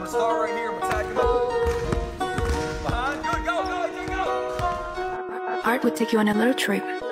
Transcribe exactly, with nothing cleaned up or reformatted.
gonna start right here. I'm attacking up. Behind. Good. Go. Go. Go. Go. Art would take you on a little trip.